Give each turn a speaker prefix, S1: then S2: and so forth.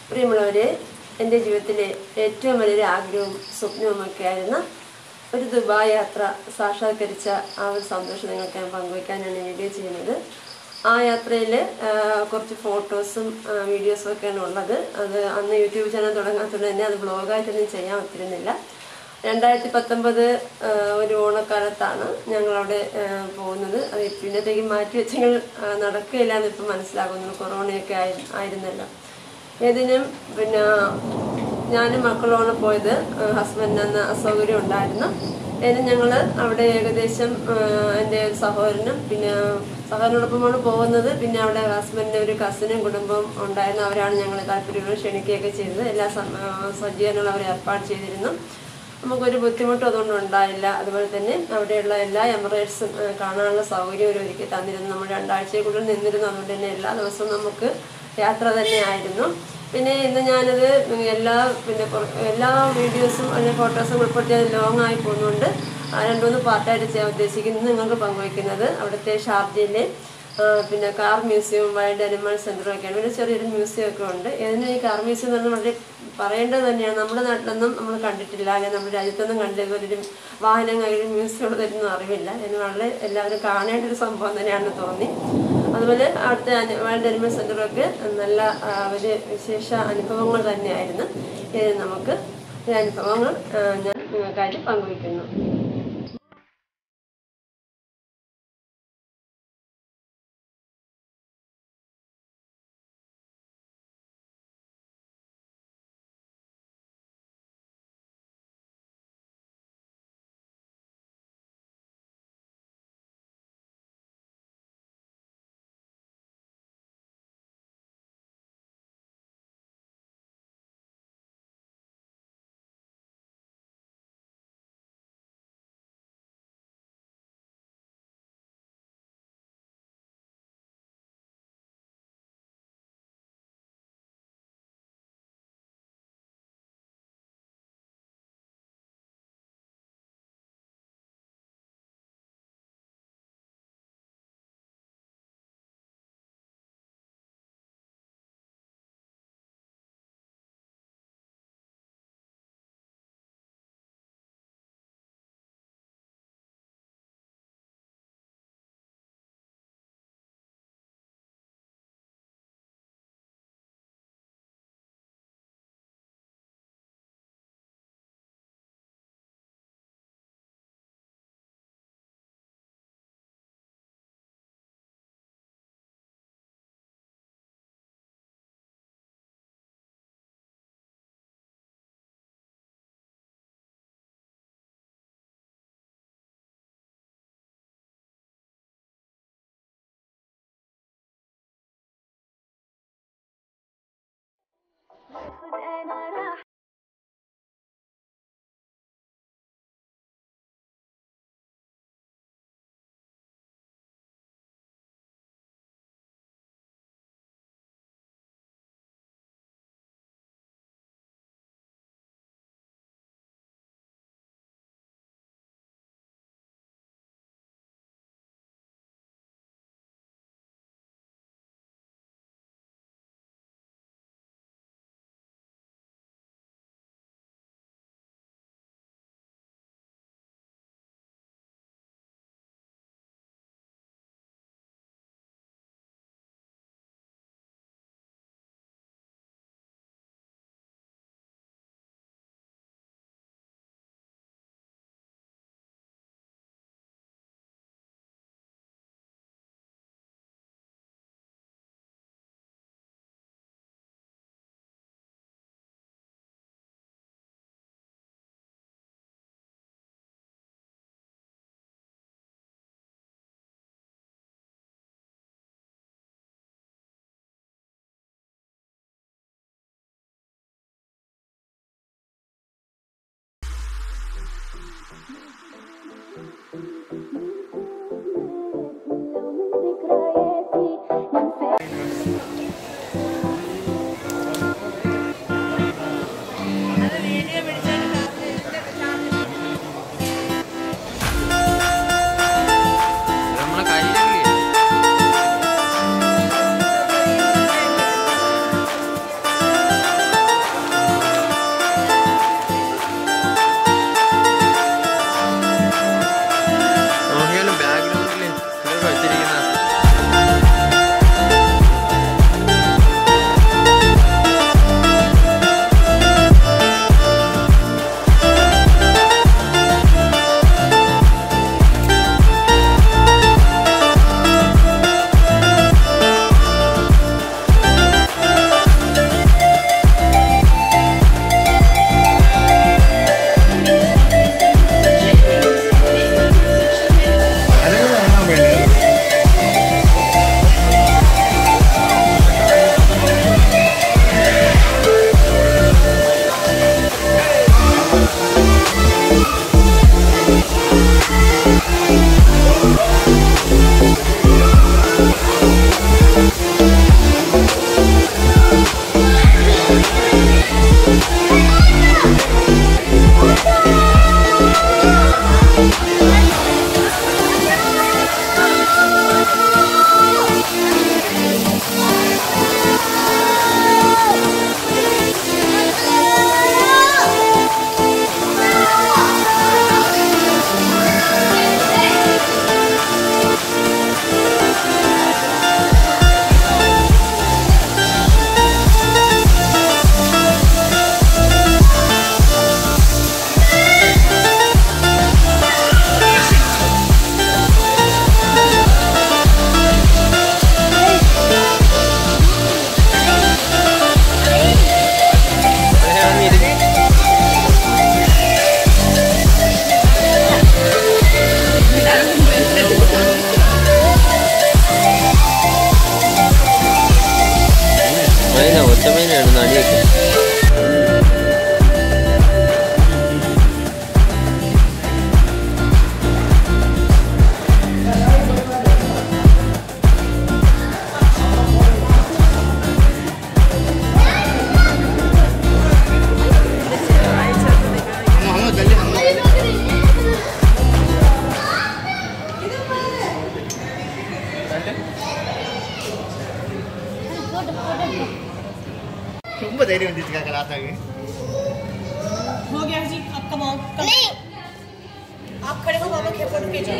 S1: പ്രിയമുള്ളവരെ, എൻ്റെ ജീവിതത്തിലെ ഏറ്റവും വലിയൊരു ആഗ്രഹവും സ്വപ്നവുമൊക്കെയായിരുന്ന ഒരു ദുബായ് യാത്ര സാക്ഷാത്കരിച്ച ആ ഒരു സന്തോഷം നിങ്ങൾക്ക് ഞാൻ പങ്കുവയ്ക്കാനാണ് വീഡിയോ ചെയ്യുന്നത്. ആ യാത്രയിൽ കുറച്ച് ഫോട്ടോസും വീഡിയോസും ഒക്കെയാണ് ഉള്ളത്. അത് അന്ന് യൂട്യൂബ് ചാനൽ തുടങ്ങാത്തതുകൊണ്ട് തന്നെ അത് ബ്ലോഗായിട്ടൊന്നും ചെയ്യാൻ പറ്റുന്നില്ല. 2019 ഒരു ഓണക്കാലത്താണ് ഞങ്ങളവിടെ പോകുന്നത്. അത് പിന്നത്തേക്ക് മാറ്റി വെച്ചെങ്കിൽ നടക്കുകയില്ല എന്ന് ഇപ്പം മനസ്സിലാകുന്നു. കൊറോണയൊക്കെ ആയിരുന്നല്ലോ. ഏതിനും പിന്നെ ഞാനും മക്കളുമാണ് പോയത്. ഹസ്ബൻഡിന് അന്ന് അസൗകര്യം ഉണ്ടായിരുന്നു. അതിന് ഞങ്ങൾ അവിടെ ഏകദേശം എൻ്റെ സഹോദരനും പിന്നെ സഹോദരനോടൊപ്പമാണ് പോകുന്നത്. പിന്നെ അവിടെ ഹസ്ബൻഡിൻ്റെ ഒരു കസിനും കുടുംബം ഉണ്ടായിരുന്നു. അവരാണ് ഞങ്ങൾ താല്പര്യങ്ങൾ ക്ഷണിക്കുകയൊക്കെ ചെയ്തത്. എല്ലാ സജ്ജീകരണങ്ങളും അവർ ഏർപ്പാട് ചെയ്തിരുന്നു. നമുക്കൊരു ബുദ്ധിമുട്ടും അതുകൊണ്ട് ഉണ്ടായില്ല. അതുപോലെ തന്നെ അവിടെയുള്ള എല്ലാ എമിറേറ്റ്സും കാണാനുള്ള സൗകര്യം അവർ ഒരുക്കി തന്നിരുന്നു. നമ്മൾ 2 ആഴ്ചയിൽ കൂടുതൽ നിന്നിരുന്നു. അതുകൊണ്ട് തന്നെ എല്ലാ ദിവസവും നമുക്ക് യാത്ര തന്നെയായിരുന്നു. പിന്നെ ഇന്ന് ഞാനത് എല്ലാ വീഡിയോസും അല്ലെങ്കിൽ ഫോട്ടോസും ഉൾപ്പെടുത്തി അത് ലോങ് ആയി പോകുന്നുണ്ട് 2-3 പാർട്ടായിട്ട് ചെയ്യാൻ ഉദ്ദേശിക്കുന്നത് നിങ്ങൾക്ക് പങ്കുവയ്ക്കുന്നത് അവിടുത്തെ ഷാർജയിലെ പിന്നെ കാർ മ്യൂസിയവും വൈൽഡ് അനിമൽ സെൻ്ററും ഒക്കെയാണ്. പിന്നെ ചെറിയൊരു മ്യൂസിയം ഒക്കെ ഉണ്ട്. ഇതിന് ഈ കാർ മ്യൂസിയം എന്ന് പറഞ്ഞാൽ വളരെ പറയേണ്ടത് തന്നെയാണ്. നമ്മുടെ നാട്ടിലൊന്നും നമ്മൾ കണ്ടിട്ടില്ല, അല്ലെങ്കിൽ നമ്മുടെ രാജ്യത്തൊന്നും കണ്ടില്ല. ഇതുപോലൊരു വാഹനങ്ങളിൽ മ്യൂസിയം ഉള്ളതൊന്നും അറിവില്ല. ഇതിന് വളരെ എല്ലാവരും കാണേണ്ട ഒരു സംഭവം തന്നെയാണെന്ന് തോന്നി. അതുപോലെ അവിടുത്തെ വൈൽഡ് അനിമൽ സെൻ്ററൊക്കെ നല്ല ഒരു വിശേഷ അനുഭവങ്ങൾ തന്നെയായിരുന്നു. നമുക്ക് ഈ അനുഭവങ്ങൾ ഞാൻ നിങ്ങൾക്കായിട്ട് പങ്കുവയ്ക്കുന്നു.
S2: പച്ചമീനാണ് നടിയൊക്കെ.
S3: ரொம்ப தைரியம் வந்துச்சுக்கா ராதாக்கு.
S4: हो गया जी आपका मॉम नहीं आप खड़े हो बाबा के फोटो खींचो.